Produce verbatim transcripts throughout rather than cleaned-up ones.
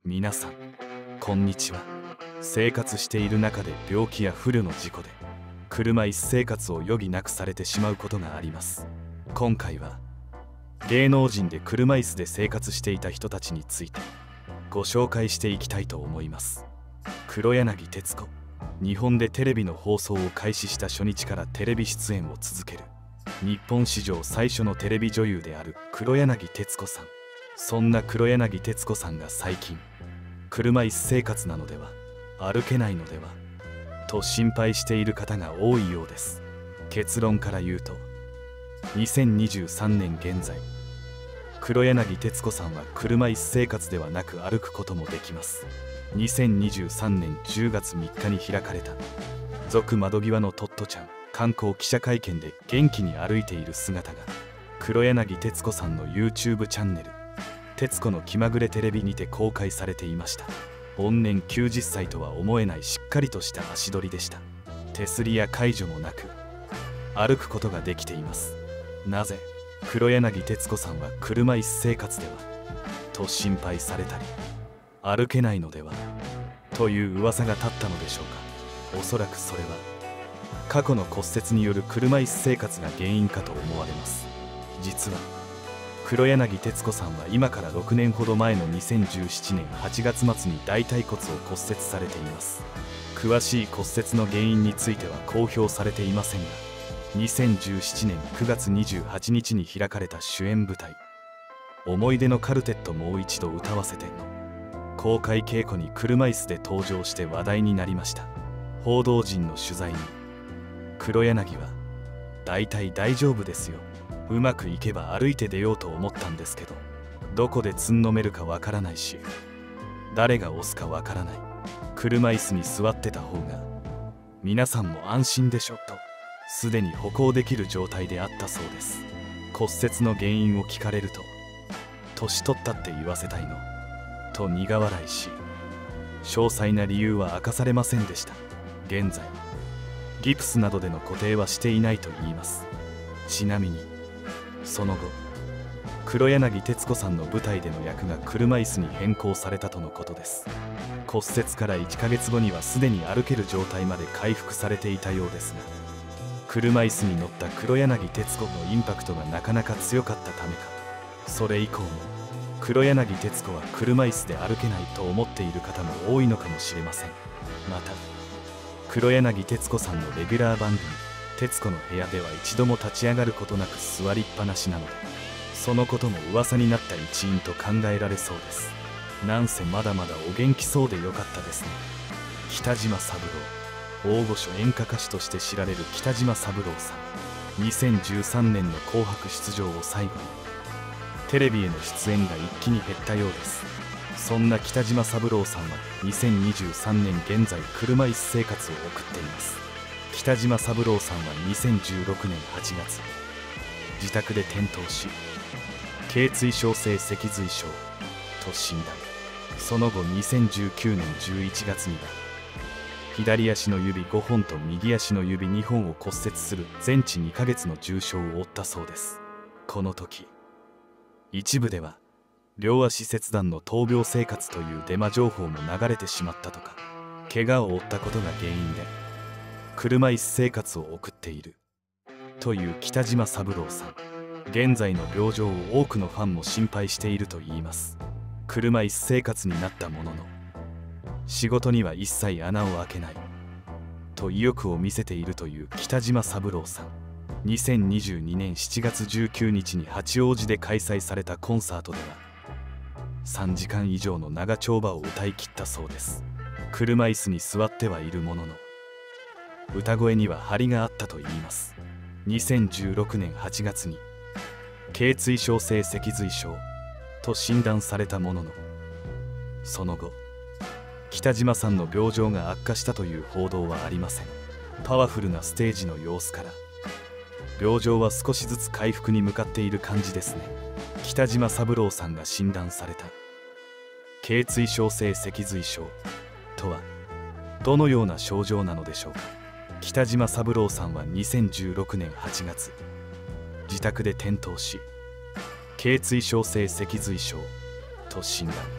皆さんこんにちは。生活している中で病気や不慮の事故で車椅子生活を余儀なくされてしまうことがあります。今回は芸能人で車椅子で生活していた人たちについてご紹介していきたいと思います。黒柳徹子。日本でテレビの放送を開始した初日からテレビ出演を続ける日本史上最初のテレビ女優である黒柳徹子さん。そんな黒柳徹子さんが最近車椅子生活なのでは、歩けないのではと心配している方が多いようです。結論から言うと、にせんにじゅうさんねん現在黒柳徹子さんは車椅子生活ではなく歩くこともできます。にせんにじゅうさんねんじゅうがつみっかに開かれた続窓際のトットちゃん観光記者会見で元気に歩いている姿が黒柳徹子さんの YouTube チャンネル「徹子の気まぐれテレビ」にて公開されていました。御年きゅうじゅっさいとは思えないしっかりとした足取りでした。手すりや介助もなく歩くことができています。なぜ黒柳徹子さんは車椅子生活ではと心配されたり歩けないのではという噂が立ったのでしょうか。おそらくそれは過去の骨折による車椅子生活が原因かと思われます。実は黒柳徹子さんは今からろくねんほど前のにせんじゅうななねんはちがつ末に大腿骨を骨折されています。詳しい骨折の原因については公表されていませんが、にせんじゅうななねんくがつにじゅうはちにちに開かれた主演舞台「思い出のカルテットもう一度歌わせて」の公開稽古に車椅子で登場して話題になりました。報道陣の取材に黒柳は「大体大丈夫ですよ、うまくいけば歩いて出ようと思ったんですけど、どこでつんのめるかわからないし誰が押すかわからない、車椅子に座ってた方が皆さんも安心でしょ」とすでに歩行できる状態であったそうです。骨折の原因を聞かれると「年取ったって言わせたいの?」と苦笑いし、詳細な理由は明かされませんでした。現在ギプスなどでの固定はしていないといいます。ちなみにその後黒柳徹子さんの舞台での役が車椅子に変更されたとのことです。骨折からいっかげつごにはすでに歩ける状態まで回復されていたようですが、車椅子に乗った黒柳徹子のインパクトがなかなか強かったためか、それ以降も黒柳徹子は車椅子で歩けないと思っている方も多いのかもしれません。また黒柳徹子さんのレギュラー番組「徹子の部屋」では一度も立ち上がることなく座りっぱなしなので、そのことも噂になった一因と考えられそうです。なんせまだまだお元気そうでよかったですね。北島三郎。大御所演歌歌手として知られる北島三郎さん。にせんじゅうさんねんの紅白出場を最後にテレビへの出演が一気に減ったようです。そんな北島三郎さんはにせんにじゅうさんねん現在車椅子生活を送っています。北島三郎さんはにせんじゅうろくねんはちがつ自宅で転倒し頸椎症性脊髄症と診断。その後にせんじゅうきゅうねんじゅういちがつには左足の指ごほんと右足の指にほんを骨折する全治にかげつの重傷を負ったそうです。この時一部では両足切断の闘病生活というデマ情報も流れてしまったとか、怪我を負ったことが原因で車椅子生活を送っているという北島三郎さん。現在の病状を多くのファンも心配しているといいます。車椅子生活になったものの仕事には一切穴を開けないと意欲を見せているという北島三郎さん。にせんにじゅうにねんしちがつじゅうくにちに八王子で開催されたコンサートではさんじかん以上の長丁場を歌い切ったそうです。車椅子に座ってはいるものの歌声には張りがあったといいます。にせんじゅうろくねんはちがつに頸椎症性脊髄症と診断されたものの、その後北島さんの病状が悪化したという報道はありません。パワフルなステージの様子から病状は少しずつ回復に向かっている感じですね。北島三郎さんが診断された頸椎症性脊髄症とはどのような症状なのでしょうか。北島三郎さんはにせんじゅうろくねんはちがつ自宅で転倒し頸椎症性脊髄症と診断。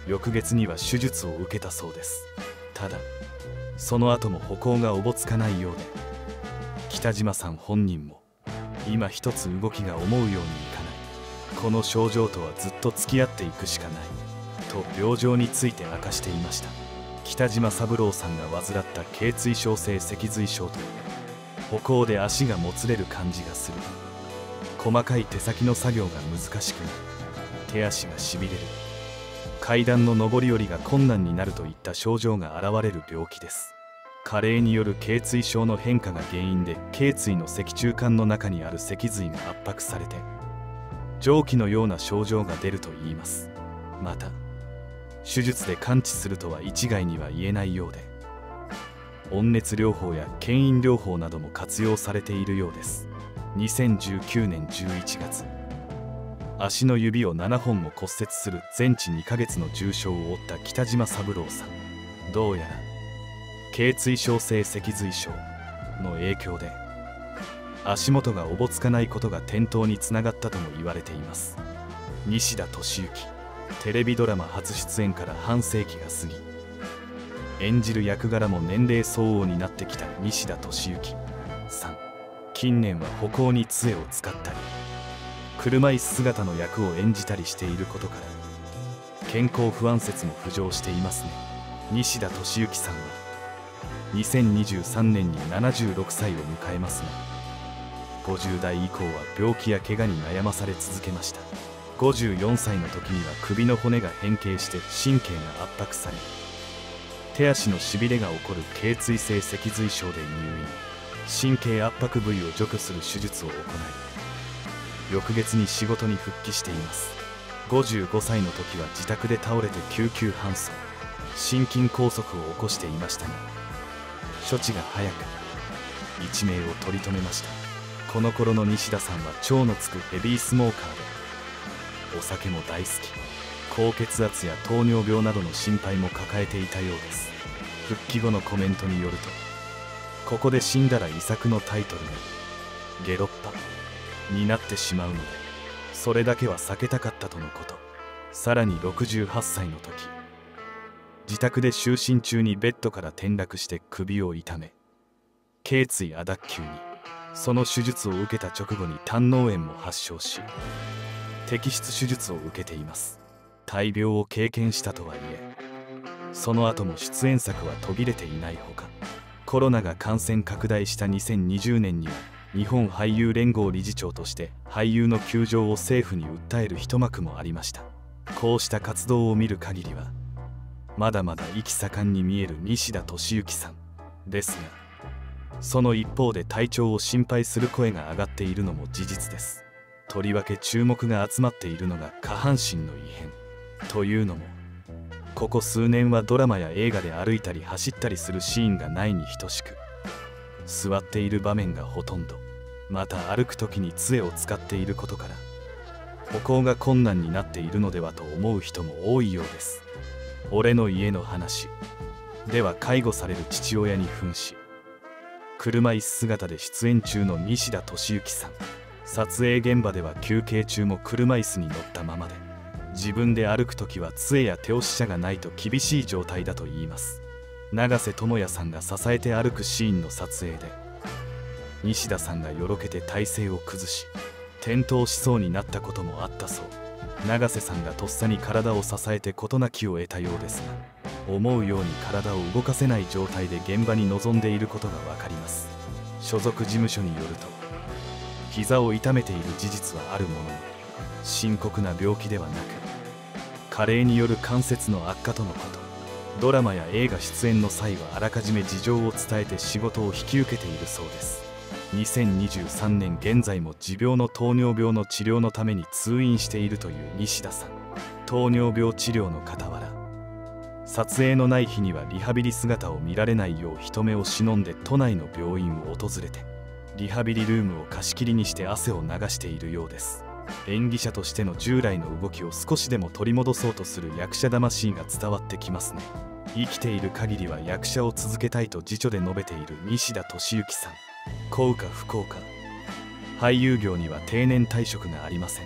翌月には手術を受けたそうです。ただその後も歩行がおぼつかないようで、北島さん本人も今一つ動きが思うようにいかない、この症状とはずっと付き合っていくしかないと病状について明かしていました。北島三郎さんが患った頚椎症性脊髄症と、歩行で足がもつれる感じがする、細かい手先の作業が難しくなる、手足がしびれる、階段の上り下りが困難になるといった症状が現れる病気です。加齢による頚椎症の変化が原因で、頚椎の脊柱管の中にある脊髄が圧迫されて蒸気のような症状が出るといいます。また手術で完治するとは一概には言えないようで、温熱療法や牽引療法なども活用されているようです。にせんじゅうきゅうねんじゅういちがつ、足の指をななほんも骨折する全治にかげつの重傷を負った北島三郎さん、どうやら頚椎症性脊髄症の影響で足元がおぼつかないことが転倒につながったとも言われています。西田敏行、テレビドラマ初出演から半世紀が過ぎ、演じる役柄も年齢相応になってきた西田敏行さん、近年は歩行に杖を使ったり車椅子姿の役を演じたりしていることから健康不安説も浮上していますね。西田敏行さんはにせんにじゅうさんねんにななじゅうろくさいを迎えますが、ごじゅうだい以降は病気や怪我に悩まされ続けました。ごじゅうよんさいの時には首の骨が変形して神経が圧迫され、手足のしびれが起こる頚椎性脊髄症で入院、神経圧迫部位を除去する手術を行い、翌月に仕事に復帰しています。ごじゅうごさいの時は自宅で倒れて救急搬送、心筋梗塞を起こしていましたが、処置が早く一命を取り留めました。この頃の西田さんは超のつくヘビースモーカーで、お酒も大好き、高血圧や糖尿病などの心配も抱えていたようです。復帰後のコメントによると、ここで死んだら遺作のタイトルがゲロッパになってしまうので、それだけは避けたかったとのこと。さらにろくじゅうはっさいの時、自宅で就寝中にベッドから転落して首を痛め、頸椎亜脱臼に、その手術を受けた直後に胆嚢炎も発症し、摘出手術を受けています。大病を経験したとはいえ、その後も出演作は途切れていないほか、コロナが感染拡大したにせんにじゅうねんには日本俳優連合理事長として俳優の休場を政府に訴える一幕もありました。こうした活動を見る限りはまだまだ意気盛んに見える西田敏行さんですが、その一方で体調を心配する声が上がっているのも事実です。とりわけ注目が集まっているのが下半身の異変というのも、ここ数年はドラマや映画で歩いたり走ったりするシーンがないに等しく、座っている場面がほとんど、また歩く時に杖を使っていることから歩行が困難になっているのではと思う人も多いようです。俺の家の話では、介護される父親に扮し車椅子姿で出演中の西田敏行さん、撮影現場では休憩中も車椅子に乗ったままで、自分で歩くときは杖や手押し車がないと厳しい状態だといいます。永瀬智也さんが支えて歩くシーンの撮影で、西田さんがよろけて体勢を崩し転倒しそうになったこともあったそう。永瀬さんがとっさに体を支えて事なきを得たようですが、思うように体を動かせない状態で現場に臨んでいることが分かります。所属事務所によると、膝を痛めている事実はあるものの深刻な病気ではなく、加齢による関節の悪化とのこと。ドラマや映画出演の際はあらかじめ事情を伝えて仕事を引き受けているそうです。にせんにじゅうさんねん現在も持病の糖尿病の治療のために通院しているという西田さん。糖尿病治療の傍ら、撮影のない日にはリハビリ姿を見られないよう人目を忍んで都内の病院を訪れてリハビリルームを貸し切りにして汗を流しているようです。演技者としての従来の動きを少しでも取り戻そうとする役者魂が伝わってきますね。生きている限りは役者を続けたいと自著で述べている西田敏行さん。幸か不幸か、俳優業には定年退職がありません。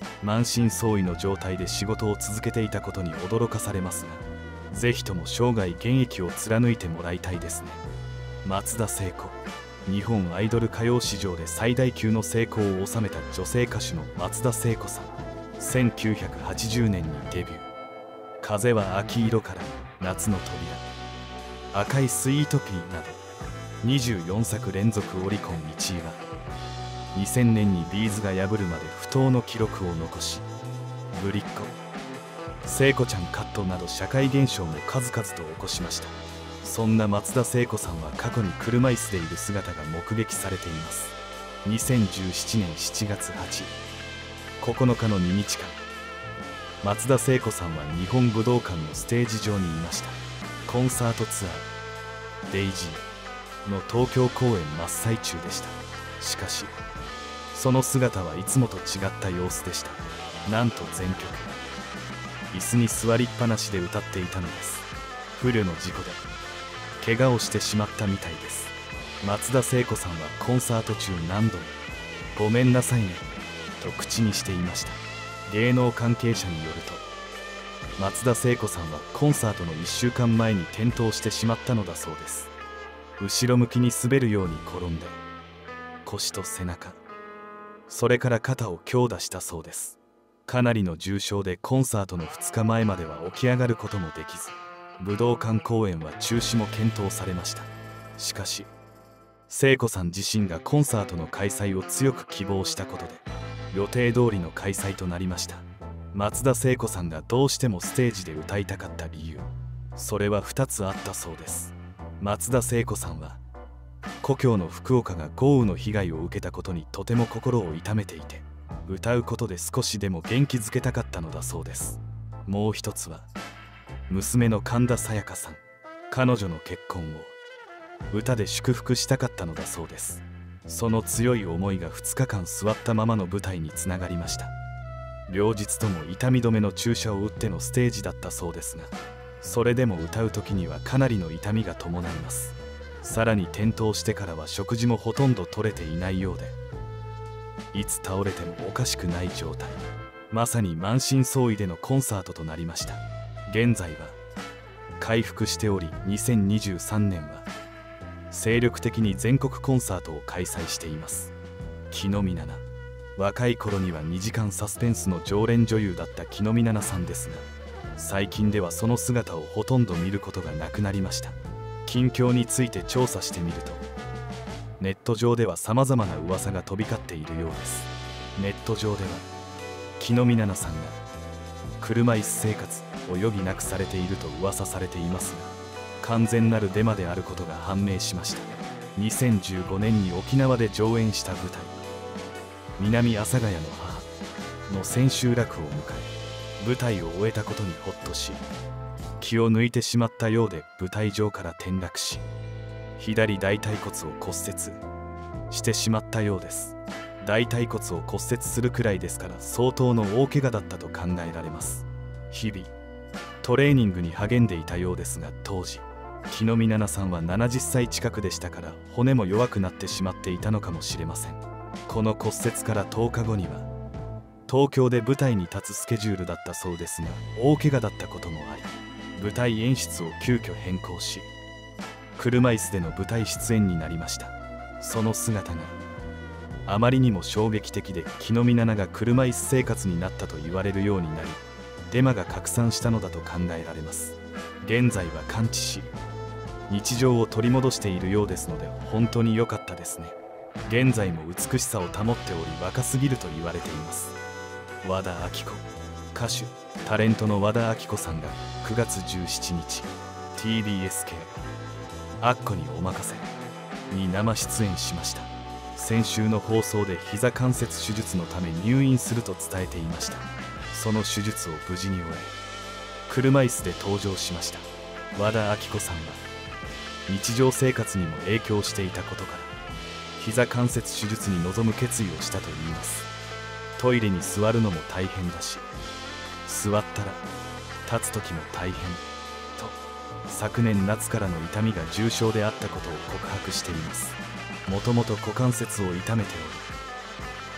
満身創痍の状態で仕事を続けていたことに驚かされますが、ぜひとも生涯現役を貫いてもらいたいですね。松田聖子。日本アイドル歌謡史上で最大級の成功を収めた女性歌手の松田聖子さん。せんきゅうひゃくはちじゅうねんにデビュー。風は秋色から、夏の扉、赤いスイートピーなどにじゅうよんさく連続オリコンいちいはにせんねんにビーズが破るまで不倒の記録を残し、ぶりっ子、聖子ちゃんカットなど社会現象も数々と起こしました。そんな松田聖子さんは過去に車椅子でいる姿が目撃されています。にせんじゅうななねんしちがつはち、ここのかのににちかん、松田聖子さんは日本武道館のステージ上にいました。コンサートツアー「デイジー」の東京公演真っ最中でした。しかしその姿はいつもと違った様子でした。なんと全曲椅子に座りっぱなしで歌っていたのです。不慮の事故で怪我をしてしまったみたいです。松田聖子さんはコンサート中何度も「ごめんなさいね」と口にしていました。芸能関係者によると、松田聖子さんはコンサートのいっしゅうかんまえに転倒してしまったのだそうです。後ろ向きに滑るように転んで腰と背中、それから肩を強打したそうです。かなりの重傷でコンサートのふつかまえまでは起き上がることもできず、武道館公演は中止も検討されました。しかし聖子さん自身がコンサートの開催を強く希望したことで予定通りの開催となりました。松田聖子さんがどうしてもステージで歌いたかった理由、それはふたつあったそうです。松田聖子さんは故郷の福岡が豪雨の被害を受けたことにとても心を痛めていて、歌うことで少しでも元気づけたかったのだそうです。もう一つは娘の神田沙也加さん、彼女の結婚を歌で祝福したかったのだそうです。その強い思いがふつかかん座ったままの舞台につながりました。両日とも痛み止めの注射を打ってのステージだったそうですが、それでも歌う時にはかなりの痛みが伴います。さらに転倒してからは食事もほとんど取れていないようで、いつ倒れてもおかしくない状態、まさに満身創痍でのコンサートとなりました。現在は回復しており、にせんにじゅうさんねんは精力的に全国コンサートを開催しています。木の実奈々、若い頃にはにじかんサスペンスの常連女優だった木の実奈々さんですが、最近ではその姿をほとんど見ることがなくなりました。近況について調査してみると、ネット上ではさまざまな噂が飛び交っているようです。ネット上では木の実奈々さんが車椅子生活を余儀なくされていると噂されていますが、完全なるデマであることが判明しました。にせんじゅうごねんに沖縄で上演した舞台「南阿佐ヶ谷の母」の千秋楽を迎え、舞台を終えたことにほっとし、気を抜いてしまったようで舞台上から転落し、左大腿骨を骨折してしまったようです。大腿骨を骨折するくらいですから相当の大怪我だったと考えられます。日々トレーニングに励んでいたようですが、当時木の実奈々さんはななじゅっさい近くでしたから、骨も弱くなってしまっていたのかもしれません。この骨折からとおかごには東京で舞台に立つスケジュールだったそうですが、大怪我だったこともあり、舞台演出を急遽変更し、車椅子での舞台出演になりました。その姿があまりにも衝撃的で、木の実奈々が車椅子生活になったと言われるようになり、デマが拡散したのだと考えられます。現在は完治し、日常を取り戻しているようですので、本当に良かったですね。現在も美しさを保っており、若すぎると言われています。和田アキ子、歌手タレントの和田アキ子さんがくがつじゅうしちにち ティービーエス 系「アッコにおまかせ」に生出演しました。先週の放送で膝関節手術のため入院すると伝えていました。その手術を無事に終え、車椅子で登場しました。和田アキ子さんは日常生活にも影響していたことから、膝関節手術に臨む決意をしたといいます。トイレに座るのも大変だし、座ったら立つ時も大変と、昨年夏からの痛みが重症であったことを告白しています。もともと股関節を痛めており、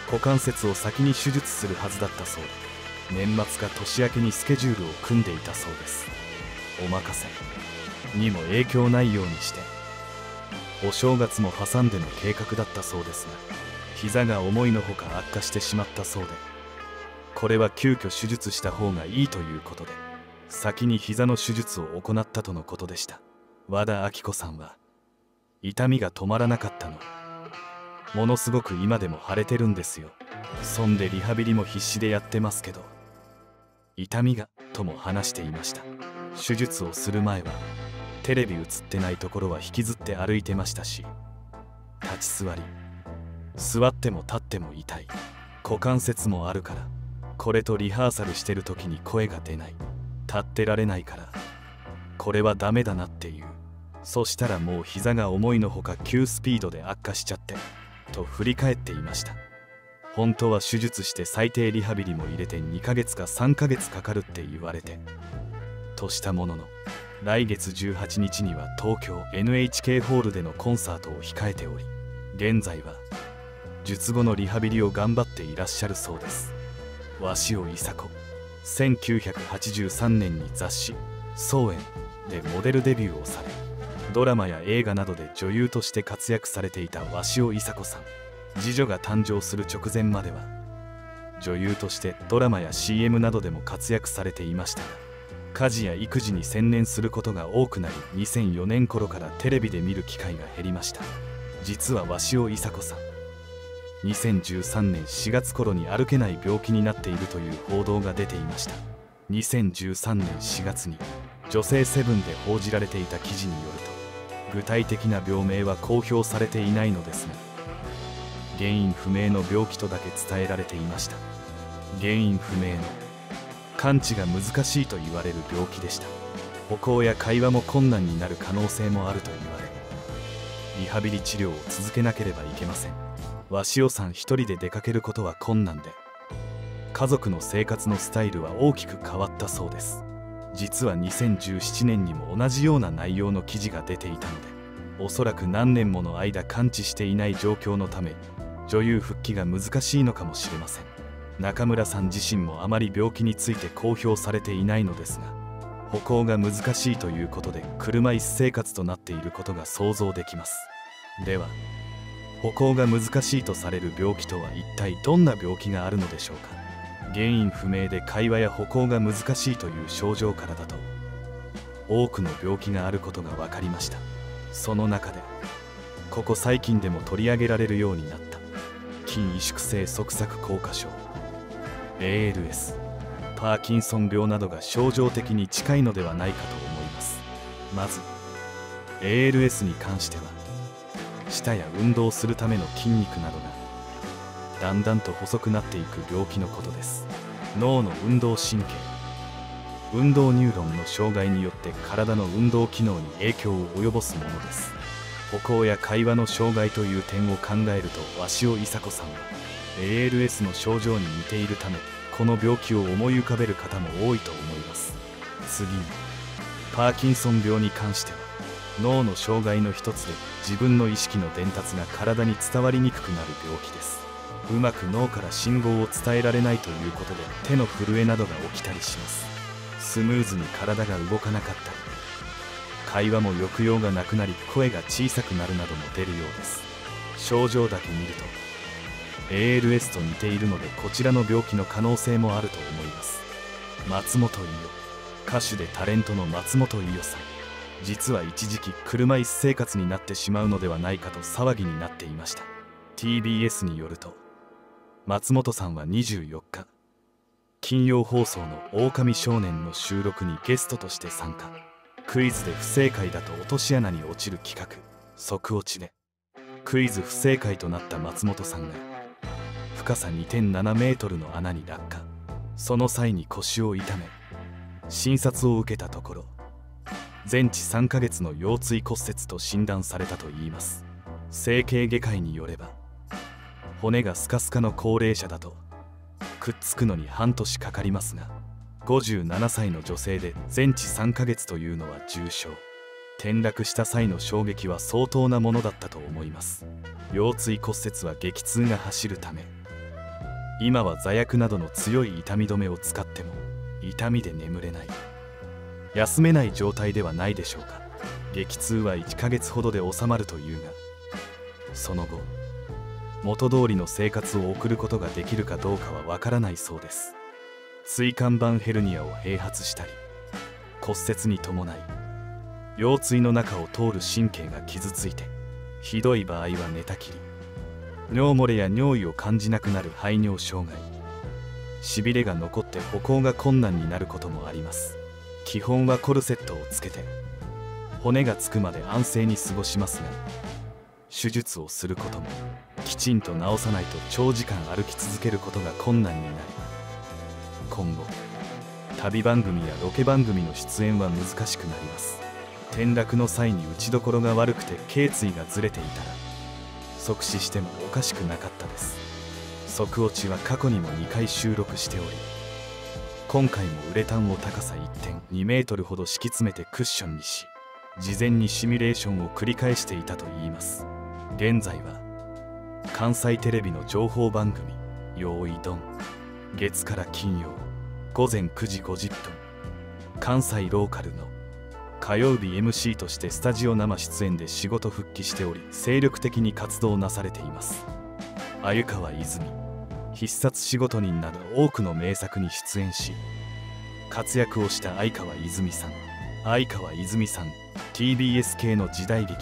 股関節を先に手術するはずだったそうで、年末か年明けにスケジュールを組んでいたそうです。お任せにも影響ないようにしてお正月も挟んでの計画だったそうですが、膝が思いのほか悪化してしまったそうで、これは急遽手術した方がいいということで先に膝の手術を行ったとのことでした。和田アキ子さんは、痛みが止まらなかったの、ものすごく今でも腫れてるんですよ。そんでリハビリも必死でやってますけど痛みがとも話していました。手術をする前はテレビ映ってないところは引きずって歩いてましたし、立ち座り座っても立っても痛い、股関節もあるから、これとリハーサルしてる時に声が出ない、立ってられないからこれはダメだなっていう。そしたらもう膝が思いのほか急スピードで悪化しちゃってと振り返っていました。本当は手術して最低リハビリも入れてにかげつかさんかげつかかるって言われてとしたものの、来月じゅうはちにちには東京 エヌエイチケー ホールでのコンサートを控えており、現在は術後のリハビリを頑張っていらっしゃるそうです。鷲尾いさ子、せんきゅうひゃくはちじゅうさんねんに雑誌「草園」でモデルデビューをされ、ドラマや映画などで女優として活躍されていた鷲尾いさ子さん。次女が誕生する直前までは女優としてドラマや シーエム などでも活躍されていましたが、家事や育児に専念することが多くなり、にせんよねん頃からテレビで見る機会が減りました。実は鷲尾いさ子さん、にせんじゅうさんねんしがつ頃に歩けない病気になっているという報道が出ていました。にせんじゅうさんねんしがつに女性セブンで報じられていた記事によると、具体的な病名は公表されていないのですが、原因不明の病気とだけ伝えられていました。原因不明の完治が難しいと言われる病気でした。歩行や会話も困難になる可能性もあると言われ、リハビリ治療を続けなければいけません。鷲尾さん一人で出かけることは困難で、家族の生活のスタイルは大きく変わったそうです。実はにせんじゅうななねんにも同じような内容の記事が出ていたので、おそらく何年もの間完治していない状況のため女優復帰が難しいのかもしれません。中村さん自身もあまり病気について公表されていないのですが、歩行が難しいということで車椅子生活となっていることが想像できます。では歩行が難しいとされる病気とは一体どんな病気があるのでしょうか。原因不明で会話や歩行が難しいという症状からだと多くの病気があることが分かりました。その中でここ最近でも取り上げられるようになった筋萎縮性側索硬化症 エーエルエス、 パーキンソン病などが症状的に近いのではないかと思います。まず エーエルエス に関しては、舌や運動するための筋肉などがだんだんと細くなっていく病気のことです。脳の運動神経、運動ニューロンの障害によって体の運動機能に影響を及ぼすものです。歩行や会話の障害という点を考えると、鷲尾いさ子さんは エーエルエス の症状に似ているため、この病気を思い浮かべる方も多いと思います。次にパーキンソン病に関しては、脳の障害の一つで自分の意識の伝達が体に伝わりにくくなる病気です。うまく脳から信号を伝えられないということで手の震えなどが起きたりします。スムーズに体が動かなかったり、会話も抑揚がなくなり声が小さくなるなども出るようです。症状だけ見ると エーエルエス と似ているので、こちらの病気の可能性もあると思います。松本伊代、歌手でタレントの松本伊代さん、実は一時期車椅子生活になってしまうのではないかと騒ぎになっていました。 ティービーエス によると、松本さんはにじゅうよっか金曜放送の「狼少年」の収録にゲストとして参加。クイズで不正解だと落とし穴に落ちる企画「即落ち」でクイズ不正解となった松本さんが深さ にてんななメートルの穴に落下。その際に腰を痛め診察を受けたところ、全治さんかげつの腰椎骨折と診断されたといいます。整形外科医によれば、骨がスカスカの高齢者だとくっつくのに半年かかりますが、ごじゅうななさいの女性で全治さんかげつというのは重傷。転落した際の衝撃は相当なものだったと思います。腰椎骨折は激痛が走るため、 今は座薬などの強い痛み止めを使っても痛みで眠れない、休めない状態ではないでしょうか。激痛はいっかげつほどで収まるというが、その後元通りの生活を送ることができるかどうかはわからないそうです。椎間板ヘルニアを併発したり、骨折に伴い腰椎の中を通る神経が傷ついて、ひどい場合は寝たきり、尿漏れや尿意を感じなくなる排尿障害、しびれが残って歩行が困難になることもあります。基本はコルセットをつけて骨がつくまで安静に過ごしますが、手術をすることもきちんと治さないと長時間歩き続けることが困難になり、今後旅番組やロケ番組の出演は難しくなります。転落の際に打ちどころが悪くて頸椎がずれていたら即死してもおかしくなかったです。即落ちは過去にもにかい収録しており、今回もウレタンを高さ いってんにメートルほど敷き詰めてクッションにし、事前にシミュレーションを繰り返していたといいます。現在は関西テレビの情報番組「よーいどん」、月から金曜ごぜんくじごじゅっぷん、関西ローカルの火曜日 エムシー としてスタジオ生出演で仕事復帰しており、精力的に活動なされています。鮎川泉、必殺仕事人など多くの名作に出演し活躍をした相川泉さん。相川泉さん ティービーエス 系の時代劇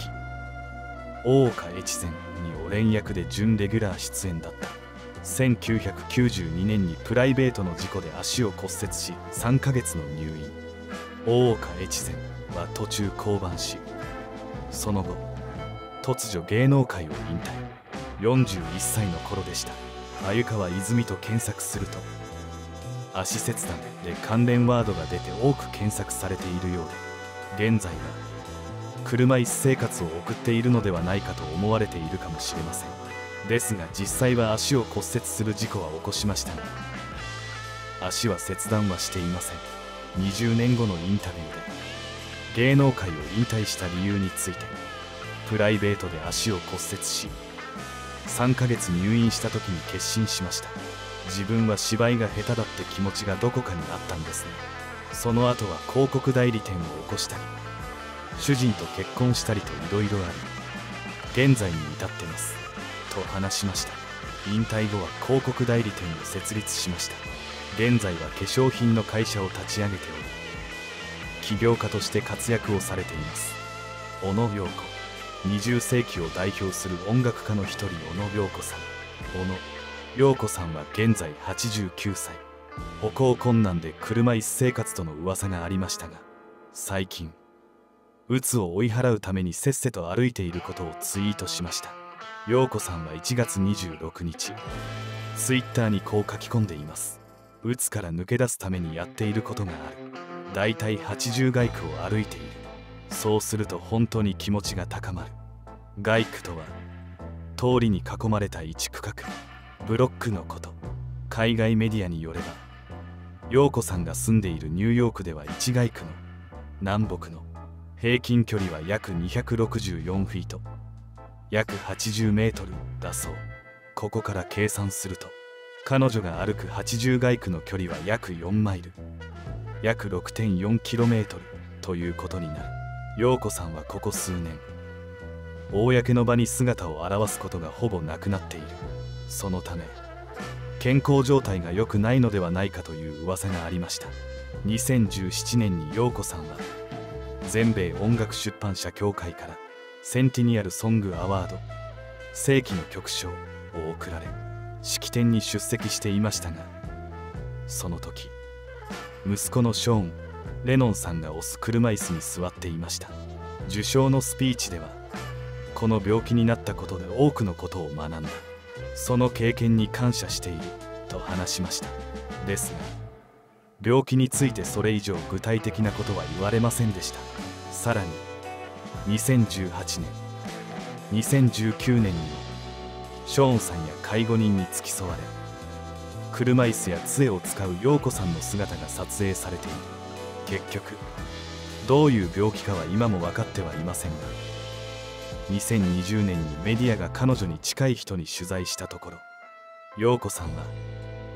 「大岡越前」にお連役で準レギュラー出演だった。せんきゅうひゃくきゅうじゅうにねんにプライベートの事故で足を骨折しさんかげつの入院。大岡越前は途中降板し、その後突如芸能界を引退。よんじゅういっさいの頃でした。鮎川泉と検索すると足切断で関連ワードが出て多く検索されているようで、現在は車椅子生活を送っているのではないかと思われているかもしれません。ですが実際は足を骨折する事故は起こしましたが、足は切断はしていません。にじゅうねんごのインタビューで芸能界を引退した理由について、プライベートで足を骨折しさんかげつ入院した時に決心しました。自分は芝居が下手だって気持ちがどこかにあったんですね。その後は広告代理店を起こしたり主人と結婚したりといろいろあり現在に至ってますと話しました。引退後は広告代理店を設立しました。現在は化粧品の会社を立ち上げており起業家として活躍をされています。小野陽子、にじゅっせいきを代表する音楽家の一人、小野陽子さん。小野陽子さんは現在はちじゅうきゅうさい。歩行困難で車椅子生活との噂がありましたが、最近うつを追い払うためにせっせと歩いていることをツイートしました。陽子さんはいちがつにじゅうろくにちツイッターにこう書き込んでいます。うつから抜け出すためにやっていることがある。だいたいはちじゅう街区を歩いている。そうすると本当に気持ちが高まる。街区とは通りに囲まれた一区画、ブロックのこと。海外メディアによれば陽子さんが住んでいるニューヨークではいち街区の南北の平均距離は約にひゃくろくじゅうよんフィート、約はちじゅうメートルだそう。ここから計算すると彼女が歩くはちじゅう街区の距離は約よんマイル、約 ろくてんよんキロメートルということになる。陽子さんはここ数年公の場に姿を現すことがほぼなくなっている。そのため健康状態が良くないのではないかという噂がありました。にせんじゅうななねんに陽子さんは全米音楽出版社協会からセンティニアルソングアワード世紀の曲賞を贈られ式典に出席していましたが、その時息子のショーン・レノンさんが押す車椅子に座っていました。受賞のスピーチではこの病気になったことで多くのことを学んだ、その経験に感謝していると話しました。ですが病気についてそれ以上具体的なことは言われませんでした。さらににせんじゅうはちねんにせんじゅうきゅうねんにもショーンさんや介護人に付き添われ車椅子や杖を使う陽子さんの姿が撮影されている。結局どういう病気かは今も分かってはいませんが、にせんにじゅうねんにメディアが彼女に近い人に取材したところ、陽子さんは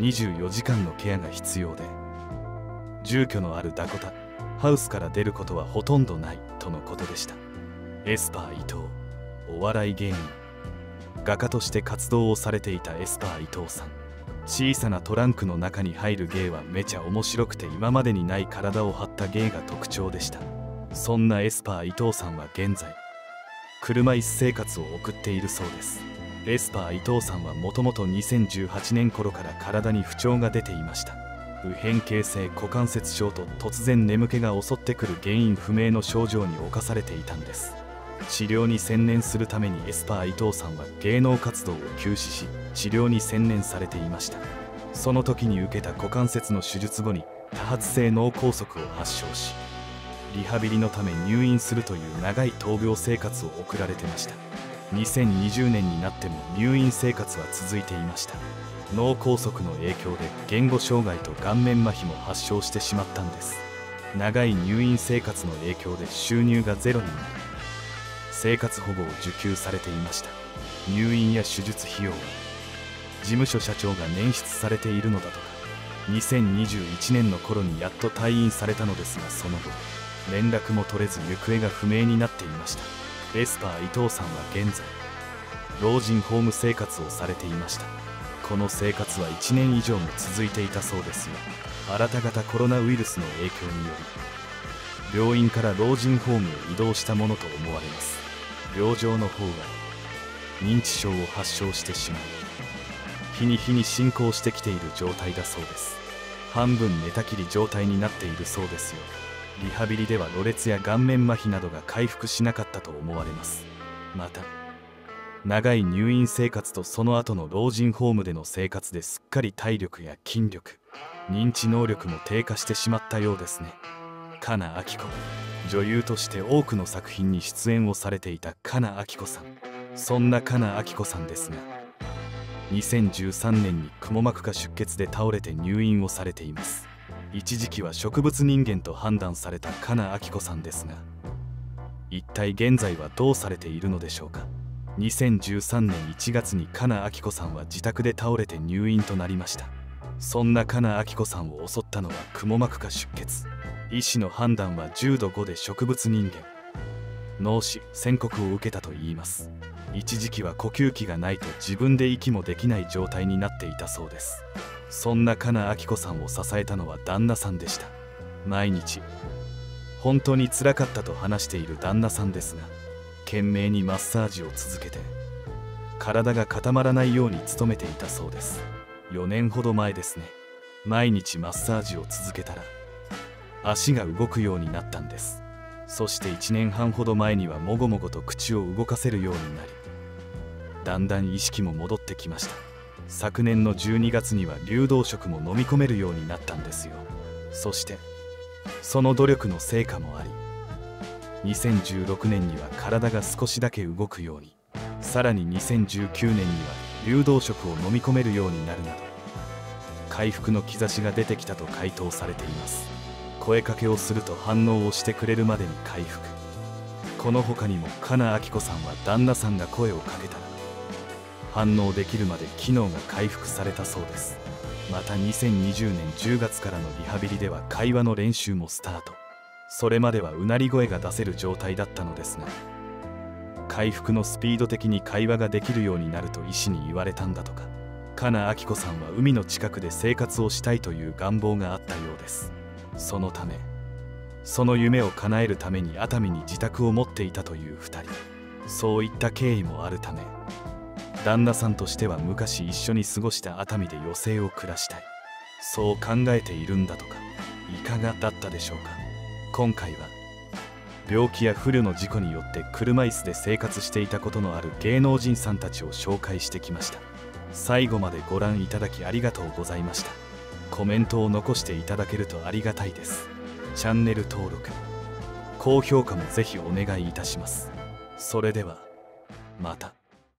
にじゅうよじかんのケアが必要で、住居のあるダコタハウスから出ることはほとんどないとのことでした。エスパー伊藤、お笑い芸人、画家として活動をされていたエスパー伊藤さん。小さなトランクの中に入る芸はめちゃ面白くて、今までにない体を張った芸が特徴でした。そんなエスパー伊藤さんは現在車椅子生活を送っているそうです。エスパー伊藤さんはもともとにせんじゅうはちねん頃から体に不調が出ていました。右辺形成股関節症と突然眠気が襲ってくる原因不明の症状に侵されていたんです。治療に専念するためにエスパー伊藤さんは芸能活動を休止し、治療に専念されていました。その時に受けた股関節の手術後に多発性脳梗塞を発症し、リハビリのため入院するという長い闘病生活を送られてました。にせんにじゅうねんになっても入院生活は続いていました。脳梗塞の影響で言語障害と顔面麻痺も発症してしまったんです。長い入院生活の影響で収入がゼロになり、生活保護を受給されていました。入院や手術費用は事務所社長が捻出されているのだとか。にせんにじゅういちねんの頃にやっと退院されたのですが、その後連絡も取れず行方が不明になっていました。エスパー伊藤さんは現在老人ホーム生活をされていました。この生活はいちねん以上も続いていたそうですが、新た型コロナウイルスの影響により病院から老人ホームへ移動したものと思われます。病状の方が認知症を発症してしまい、日に日に進行してきている状態だそうです。半分寝たきり状態になっているそうですよ。リハビリではろれつや顔面麻痺などが回復しなかったと思われます。また長い入院生活とその後の老人ホームでの生活ですっかり体力や筋力、認知能力も低下してしまったようですね。カナ・アキコ、女優として多くの作品に出演をされていたカナ・アキコさん。そんなカナ・アキコさんですが、にせんじゅうさんねんにくも膜下出血で倒れて入院をされています。一時期は植物人間と判断されたカナ・アキコさんですが、一体現在はどうされているのでしょうか。にせんじゅうさんねんいちがつにカナ・アキコさんは自宅で倒れて入院となりました。そんなカナ・アキコさんを襲ったのはくも膜下出血。医師の判断はじゅうどごで植物人間、脳死宣告を受けたといいます。一時期は呼吸器がないと自分で息もできない状態になっていたそうです。そんなカナ・アキコさんを支えたのは旦那さんでした。毎日本当につらかったと話している旦那さんですが、懸命にマッサージを続けて体が固まらないように努めていたそうです。よねんほど前ですね。毎日マッサージを続けたら足が動くようになったんです。そしていちねんはんほど前にはもごもごと口を動かせるようになり、だんだん意識も戻ってきました。昨年のじゅうにがつには流動食も飲み込めるようになったんですよ。そしてその努力の成果もあり、にせんじゅうろくねんには体が少しだけ動くように、さらににせんじゅうきゅうねんには流動食を飲み込めるようになるなど、回復の兆しが出てきたと回答されています。声かけをすると反応をしてくれるまでに回復。この他にもカナ・アキコさんは旦那さんが声をかけたら反応できるまで機能が回復されたそうです。またにせんにじゅうねんじゅうがつからのリハビリでは会話の練習もスタート。それまではうなり声が出せる状態だったのですが、回復のスピード的に会話ができるようになると医師に言われたんだとか。カナ・アキコさんは海の近くで生活をしたいという願望があったようです。そのためその夢を叶えるために熱海に自宅を持っていたというふたり。そういった経緯もあるため、旦那さんとしては昔一緒に過ごした熱海で余生を暮らしたい、そう考えているんだとか。いかがだったでしょうか。今回は病気や不慮の事故によって車椅子で生活していたことのある芸能人さんたちを紹介してきました。最後までご覧いただきありがとうございました。コメントを残していただけるとありがたいです。チャンネル登録、高評価もぜひお願いいたします。それではまた。